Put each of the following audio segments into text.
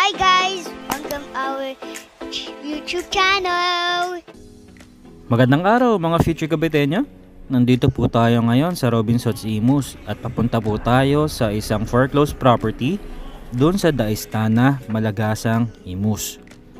Hi guys! Welcome our YouTube channel! Magandang araw mga future kabitenyo. Nandito po tayo ngayon sa Robinsons Imus at papunta po tayo sa isang foreclosed property doon sa Daistana, Malagasang, Imus.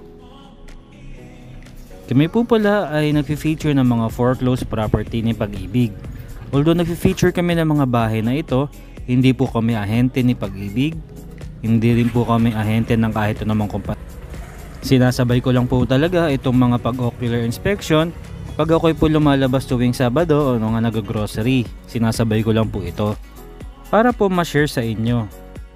Kami po pala ay nag-feature ng mga foreclosed property ni Pag-ibig. Although nag-feature kami ng mga bahay na ito, hindi po kami ahente ni Pag-ibig. Hindi rin po kami ahente ng kahit anumang kumpanya. Sinasabay ko lang po talaga itong mga pag-ocular inspection pag ako'y po lumalabas tuwing Sabado o nga nag-grocery. Sinasabay ko lang po ito para po ma-share sa inyo.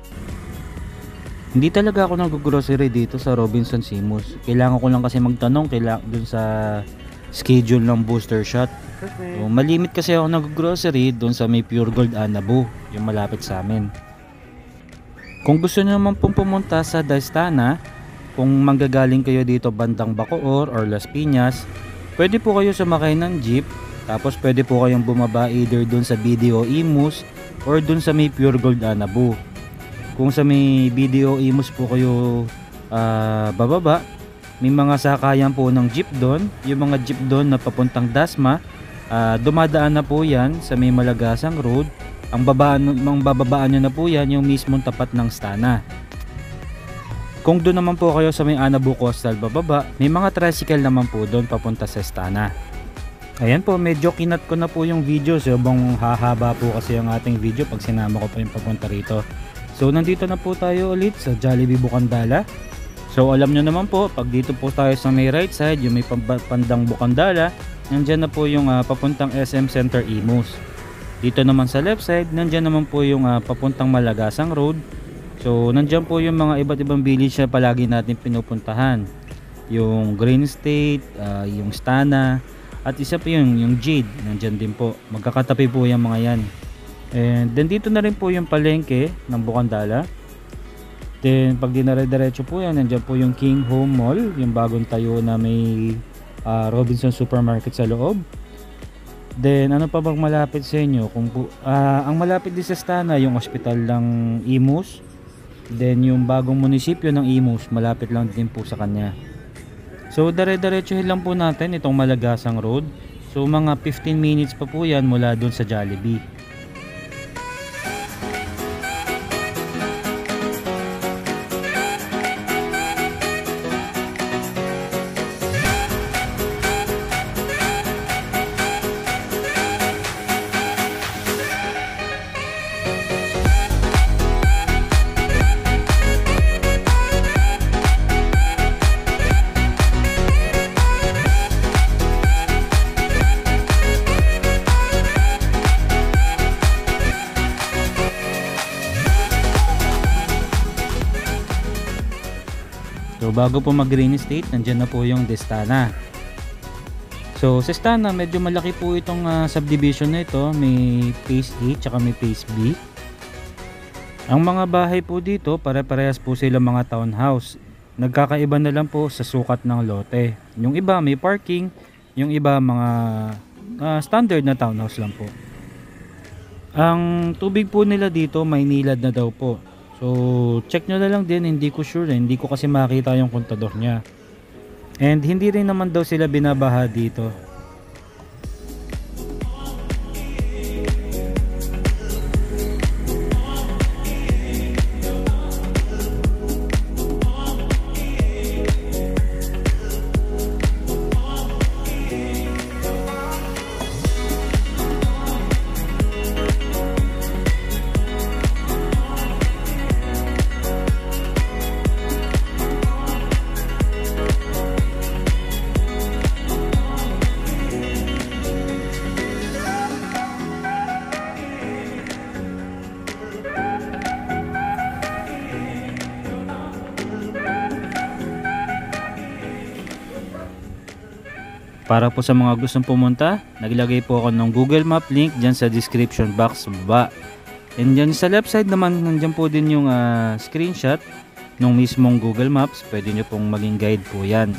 Hindi talaga ako nag-grocery dito sa Robinsons Imus. Kailangan ko lang kasi magtanong dun sa schedule ng booster shot. So, malimit kasi ako nag-grocery dun sa may Pure Gold Anabu, yung malapit sa amin. Kung gusto nyo naman pong pumunta sa Daistana, kung manggagaling kayo dito bandang Bacoor or Las Piñas, pwede po kayo sumakay ng jeep, tapos pwede po kayong bumaba either dun sa BDO Imus or dun sa may Pure Gold Anabu. Kung sa may BDO Imus po kayo bababa, may mga sakayan po ng jeep doon. Yung mga jeep doon na papuntang Dasma, dumadaan na po yan sa may Malagasang Road. Ang bababaan nyo na po yan yung mismong tapat ng Stana. Kung doon naman po kayo sa may Anabu Coastal bababa, may mga tricycle naman po doon papunta sa Stana. Ayan po, medyo kinat ko na po yung video. So bang hahaba po kasi yung ating video pag sinama ko pa yung papunta rito. So nandito na po tayo ulit sa Jollibee Bukandala. So alam nyo naman po, pag dito po tayo sa may right side, yung may pandang Bukandala, nandyan na po yung papuntang SM Center Imus. Dito naman sa left side, nandyan naman po yung papuntang Malagasang Road. So nandyan po yung mga iba't ibang village na palagi natin pinupuntahan. Yung Green State, yung Stana, at isa pa yung Jade, nandyan din po. Magkakatabi po yung mga yan. And then dito na rin po yung palengke ng Bukandala. Then pag dinare-diretso po yan, nandyan po yung King Home Mall, yung bagong tayo na may Robinson Supermarket sa loob. Then ano pa bang malapit sa inyo? Ang malapit din sa Stana, yung ospital ng Imus. Then yung bagong munisipyo ng Imus, malapit lang din po sa kanya. So dire-diretsohin lang po natin itong Malagasang Road. So mga 15 minutes pa po yan mula dun sa Jollibee. So bago po mag Green Estate, nandyan na po yung Destana. So sa Stana, medyo malaki po itong subdivision na ito. May phase A tsaka may phase B. Ang mga bahay po dito, pare-parehas po sila mga townhouse. Nagkakaiba na lang po sa sukat ng lote. Yung iba may parking, yung iba mga standard na townhouse lang po. Ang tubig po nila dito may nilad na daw po. So check nyo na lang din, hindi ko sure, hindi ko kasi makita yung kontador nya. And hindi rin naman daw sila binabaha dito. Para po sa mga gustong pumunta, naglagay po ako ng Google Map link dyan sa description box sa baba. And dyan sa left side naman, nandyan po din yung screenshot ng mismong Google Maps. Pwede nyo pong maging guide po yan.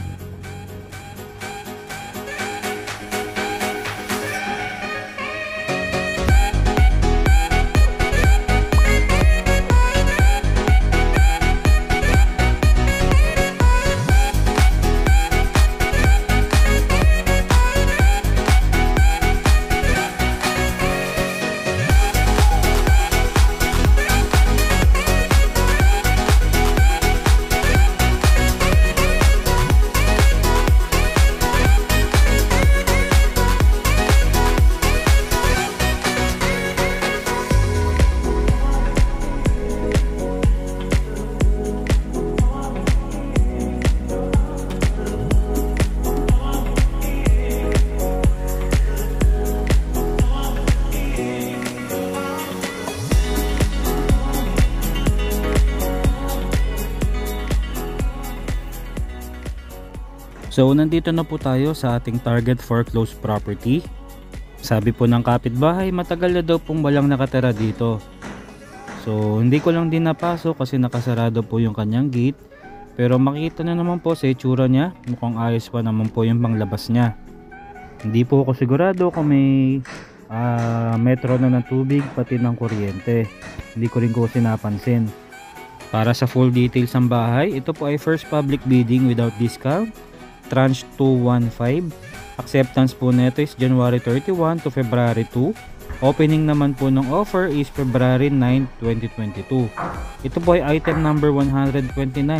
So nandito na po tayo sa ating target foreclosed property. Sabi po ng kapitbahay, matagal na daw pong walang nakatira dito. So hindi ko lang din napasok kasi nakasarado po yung kanyang gate. Pero makita na naman po sa itsura niya, mukhang ayos pa naman po yung panglabas niya. Hindi po ako sigurado kung may metro na ng tubig pati ng kuryente. Hindi ko rin ko sinapansin. Para sa full details ng bahay, ito po ay first public bidding without discount. Tranche 215. Acceptance po nito is January 31 to February 2. Opening naman po ng offer is February 9, 2022. Ito po ay item number 129.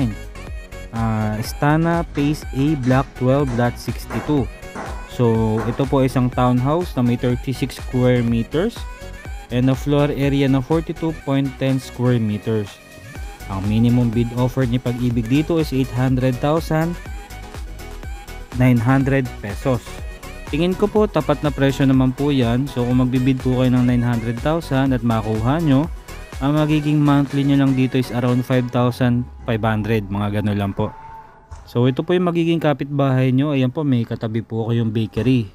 Istana Phase A Block 12.62. So ito po ay isang townhouse na may 36 square meters and a floor area na 42.10 square meters. Ang minimum bid offer ni Pag-ibig dito is 800,900 pesos. Tingin ko po tapat na presyo naman po yan. So kung magbibid po kayo ng 900,000 at makuha nyo, ang magiging monthly nyo lang dito is around 5,500, mga gano'n lang po. So ito po yung magiging kapitbahay nyo. Ayan po, may katabi po kayong bakery.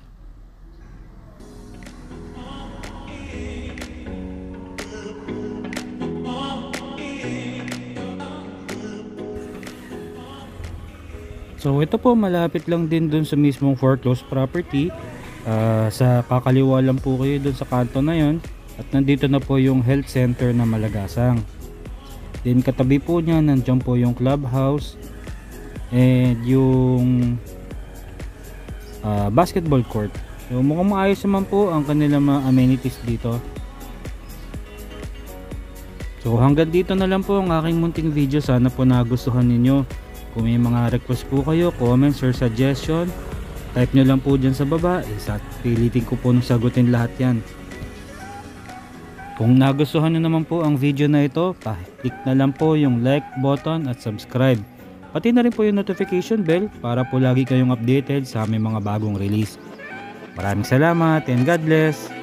So ito po, malapit lang din dun sa mismong foreclosed property. Sa kakaliwa lang po kayo dun sa kanto na yon. At nandito na po yung health center na Malagasang. Then katabi po niya, nandiyan po yung clubhouse and yung basketball court. So mukhang maayos naman po ang kanilang mga amenities dito. So hanggang dito na lang po ang aking munting video. Sana po nagustuhan ninyo. Kung may mga request po kayo, comments or suggestion, type nyo lang po dyan sa baba. At pilitin ko po nung sagutin lahat yan. Kung nagustuhan nyo naman po ang video na ito, click na lang po yung like button at subscribe. Pati na rin po yung notification bell para po lagi kayong updated sa aming mga bagong release. Maraming salamat and God bless!